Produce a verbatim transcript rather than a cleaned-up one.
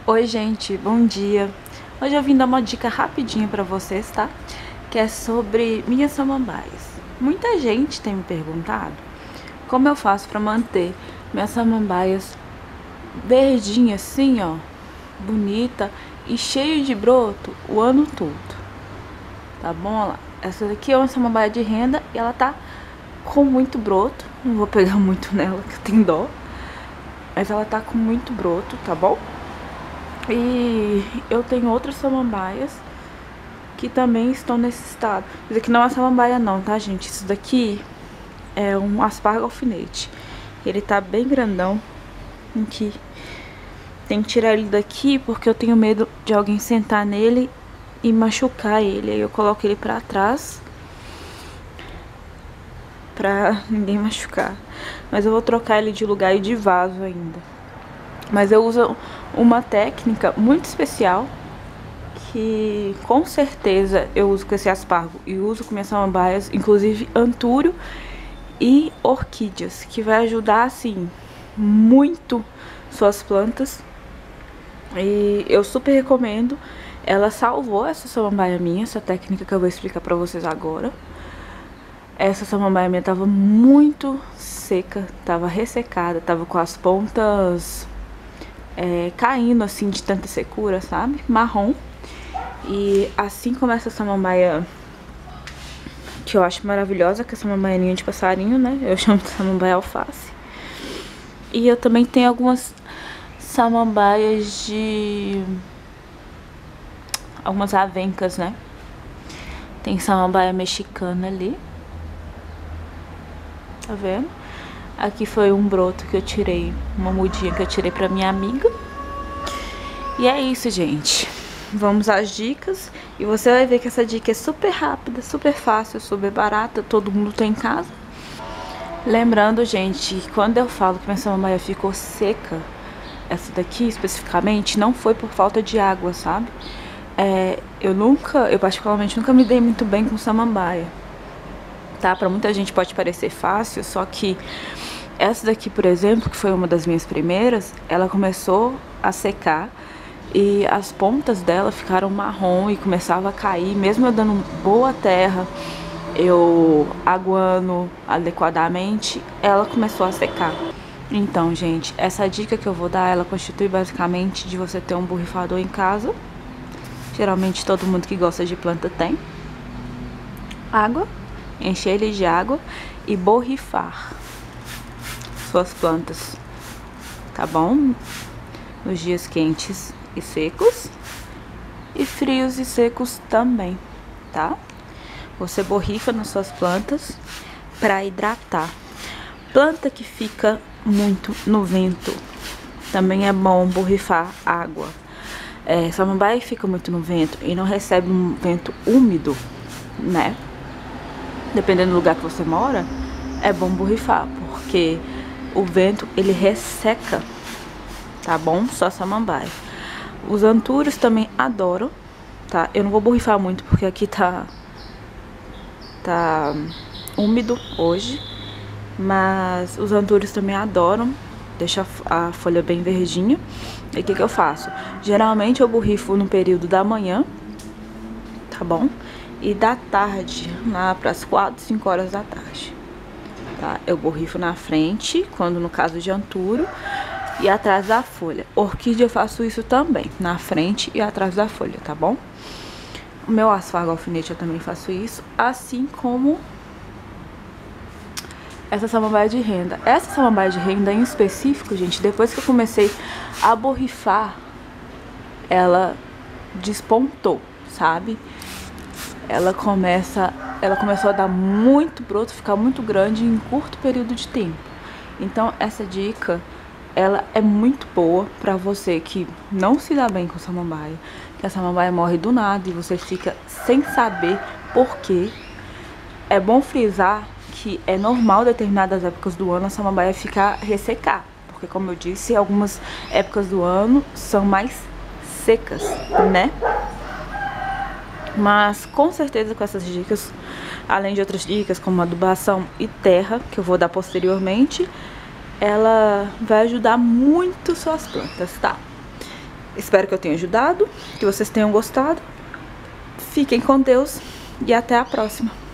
Oi gente, bom dia. Hoje eu vim dar uma dica rapidinha pra vocês, tá? Que é sobre minhas samambaias. Muita gente tem me perguntado como eu faço pra manter minhas samambaias verdinhas assim, ó, bonita e cheio de broto o ano todo. Tá bom? Olha lá. Essa daqui é uma samambaia de renda e ela tá com muito broto. Não vou pegar muito nela que eu tenho dó, mas ela tá com muito broto, tá bom? E eu tenho outras samambaias que também estão nesse estado. Isso aqui não é samambaia não, tá, gente? Isso daqui é um aspargo alfinete. Ele tá bem grandão. Aqui. Tem que tirar ele daqui porque eu tenho medo de alguém sentar nele e machucar ele. Aí eu coloco ele pra trás pra ninguém machucar. Mas eu vou trocar ele de lugar e de vaso ainda. Mas eu uso uma técnica muito especial que com certeza eu uso com esse aspargo e uso com minhas samambaias, inclusive antúrio e orquídeas, que vai ajudar assim muito suas plantas. E eu super recomendo. Ela salvou essa samambaia minha, essa técnica que eu vou explicar pra vocês agora. Essa samambaia minha tava muito seca, tava ressecada, tava com as pontas É, caindo assim de tanta secura, sabe? Marrom. E assim como essa samambaia que eu acho maravilhosa, que é a samambaianinha de passarinho, né? Eu chamo de samambaia alface. E eu também tenho algumas samambaias de... algumas avencas, né? Tem samambaia mexicana ali. Tá vendo? Aqui foi um broto que eu tirei, uma mudinha que eu tirei pra minha amiga. E é isso, gente. Vamos às dicas. E você vai ver que essa dica é super rápida, super fácil, super barata. Todo mundo tem em casa. Lembrando, gente, que quando eu falo que minha samambaia ficou seca, essa daqui especificamente, não foi por falta de água, sabe? É, eu nunca, eu particularmente nunca me dei muito bem com samambaia. Tá? Pra muita gente pode parecer fácil, só que essa daqui, por exemplo, que foi uma das minhas primeiras, ela começou a secar e as pontas dela ficaram marrom e começava a cair, mesmo eu dando boa terra, eu aguando adequadamente, ela começou a secar. Então, gente, essa dica que eu vou dar, ela constitui basicamente de você ter um borrifador em casa. Geralmente todo mundo que gosta de planta tem. Água. Encher ele de água e borrifar suas plantas, tá bom? Nos dias quentes e secos e frios e secos também, tá? Você borrifa nas suas plantas para hidratar. Planta que fica muito no vento, também é bom borrifar água. É, samambaia fica muito no vento e não recebe um vento úmido, né? Dependendo do lugar que você mora, é bom borrifar, porque o vento, ele resseca, tá bom? Só samambaia. Os antúrios também adoram, tá? Eu não vou borrifar muito, porque aqui tá, tá úmido hoje, mas os antúrios também adoram, deixa a folha bem verdinha. E o que que eu faço? Geralmente eu borrifo no período da manhã, tá bom? E da tarde, lá para as quatro, cinco horas da tarde, tá? Eu borrifo na frente, quando no caso de antúrio, e atrás da folha. Orquídea eu faço isso também, na frente e atrás da folha, tá bom? O meu aspargo alfinete eu também faço isso, assim como essa samambaia de renda. Essa samambaia de renda em específico, gente, depois que eu comecei a borrifar, ela despontou, sabe? Ela começa, ela começou a dar muito broto, ficar muito grande em curto período de tempo. Então essa dica, ela é muito boa pra você que não se dá bem com samambaia, que a samambaia morre do nada e você fica sem saber por quê. É bom frisar que é normal determinadas épocas do ano a samambaia ficar ressecar, porque como eu disse, algumas épocas do ano são mais secas, né? Mas com certeza com essas dicas, além de outras dicas como adubação e terra, que eu vou dar posteriormente, ela vai ajudar muito suas plantas, tá? Espero que eu tenha ajudado, que vocês tenham gostado. Fiquem com Deus e até a próxima.